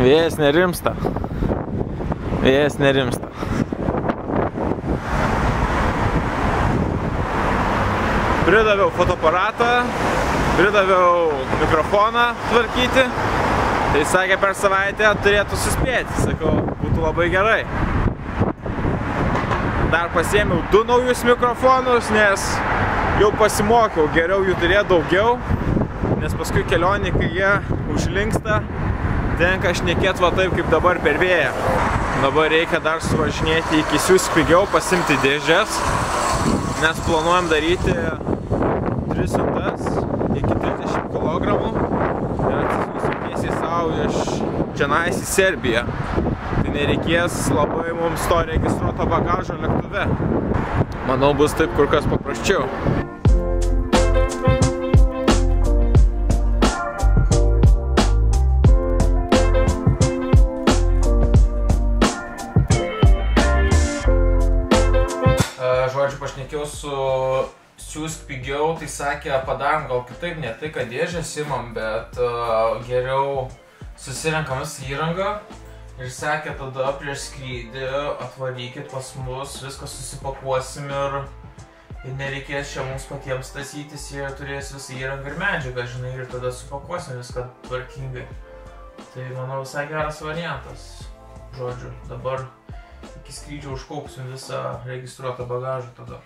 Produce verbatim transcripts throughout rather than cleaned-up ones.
Vėjas nerimsta. Vėjas nerimsta. Pridaviau fotoaparatą, pridaviau mikrofoną tvarkyti. Tai sakė, per savaitę turėtų suspėti. Sakau, būtų labai gerai. Dar pasiėmiau du naujus mikrofonus, nes jau pasimokiau, geriau jų turėti daugiau. Nes paskui kelionį, kai jie užlinksta, tenka šnekėti va taip, kaip dabar per vėją. Dabar reikia dar suvažinėti iki Siūsk pigiau, pasimti dėžes. Nes planuojam daryti tris siuntas iki trisdešimt kilogramų. Ir atsisiųsim tiesiai savo iš čionais į Serbiją. Tai nereikės labai mums to registruoto bagažo lėktuve. Manau, bus taip kur kas paprasčiau. Žodžiu, pašnekėjau su Siūsk pigiau, tai sakė, padarom gal kitaip, ne tai, kad dėžės imam, bet uh, geriau susirenkam visą įrangą ir sakė, tada prieš skrydį atvarykit pas mus, viską susipakuosim ir, ir nereikės čia mums patiems tasytis, jie turės visą įrangą ir medžiagą, žinai, ir tada supakuosim viską tvarkingai. Tai manau visai geras variantas. Žodžiu, dabar iki skrydžio užkaupsim visą registruotą bagažą tada.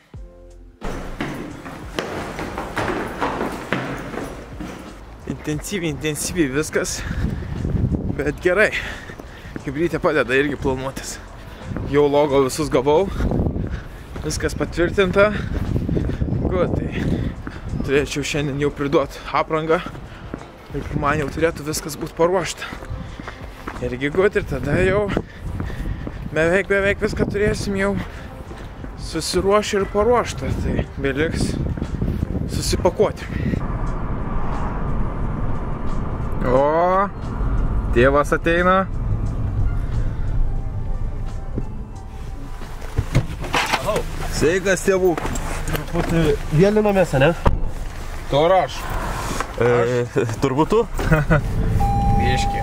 Intensyviai, intensyviai viskas, bet gerai. Hibrytė padeda irgi planuotis. Jau logo visus gavau, viskas patvirtinta. Good, tai turėčiau šiandien jau priduoti aprangą ir man jau turėtų viskas būti paruošta. Irgi good, ir tada jau beveik, beveik viską turėsim jau susiruošę ir paruoštą, tai beliks susipakuoti. O, tėvas ateina. Hello. Sveikas, tėvų. Truputį vėlinomės, ne? To ar aš? E, turbūt tu? Biški.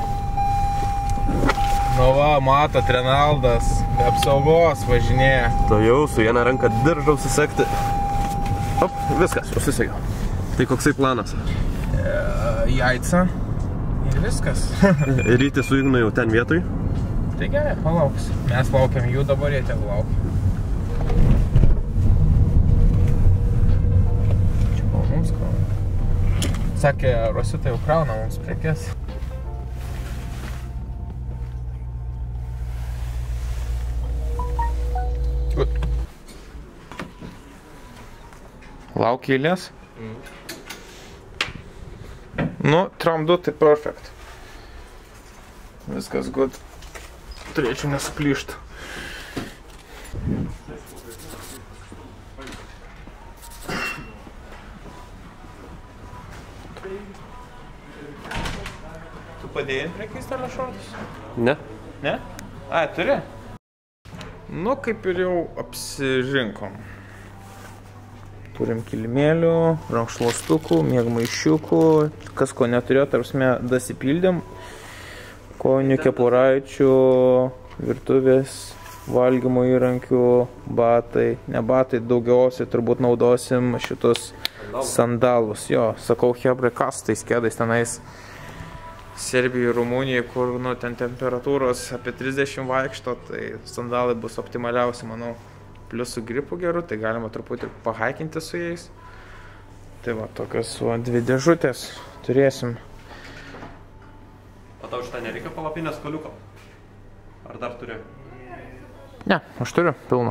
Nu va, matot, Renaldas be apsaugos važinėja. To jau su viena ranka diržą užsisekti. Op, viskas, užsisekiau. Tai koksai planas? E, jaica. Ir viskas. Ryti su Ignu jau ten vietoj? Tai gerai, palauks. Mes laukiam jų, dabar jie tegu laukia. Čia buvo mums krauna. Sakė, Rosita jau krauna mums prekes. Good. Laukia eilės? Mm. Nu, tramdu, tai perfect. Viskas good. Turėčiau nesuplyšti. Tu padėjai prekystelio šortus? Ne. Ne? Ai, turi? Nu, kaip ir jau apsirinkom. Turim kilimėlių, rankšluostukų, miegmaišiukų, kas ko neturėjo, tarpsme, dasipildėm. Kojinių, kepuraičių, virtuvės, valgymo įrankių, batai. Ne batai, daugiausiai turbūt naudosim šitus sandalus. Jo, sakau, hebrai, kas tais kėdais tenais Serbijoje, Rumunijoje, kur nu, ten temperatūros apie trisdešimt vaikšto, tai sandalai bus optimaliausi, manau. Plius su gripu geru, tai galima truputį pahaikinti su jais. Tai va, tokios va, dvi dėžutės turėsim. O tau šitą nereikia palapinės koliuko? Ar dar turi? Ne, aš turiu pilną.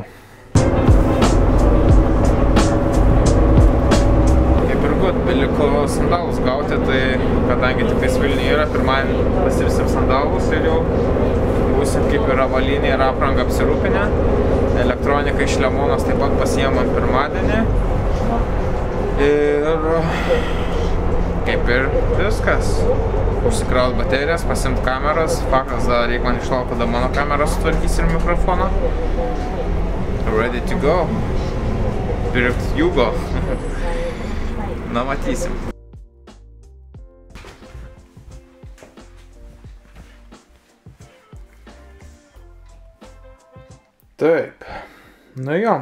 Kaip ir gut, beliko sandalus gauti, tai kadangi tik tais Vilniuje yra, pirmąjį pasivisim sandalus ir jau būsim kaip ir avalinė ir apranga apsirūpinę. Elektroniką iš Lemonos taip pat pasiėmam pirmadienį. Ir kaip ir viskas. Užsikraut baterijas, pasiimt kameras. Faktas, dar reikia man išlaukti, kada mano kameras sutvarkys ir mikrofoną. Ready to go. Pirkt Jugo. Na, matysim. Taip. Nu jo.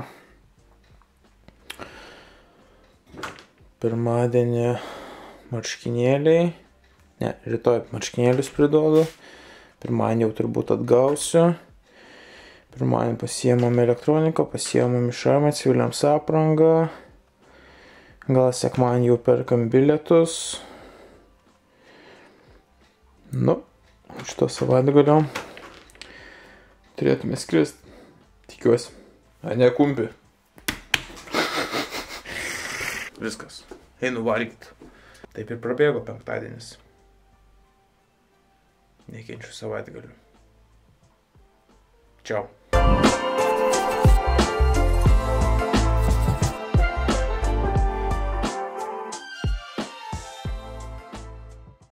Pirmadienį marškinėliai. Ne, rytoj marškinėlius priduodu. Pirmadienį jau turbūt atgausiu. Pirmadienį pasiėmam elektroniką, pasiėmam išarmę, civiliams aprangą. Gal sekmadienį jau perkam bilietus. Nu, šito savaitgalio turėtume skrist. Tikiuosi. A, ne kumpi. Viskas. Einu valgyt. Taip ir prabėgo penktadienis. Nekenčiu savaitgalių. Čiau.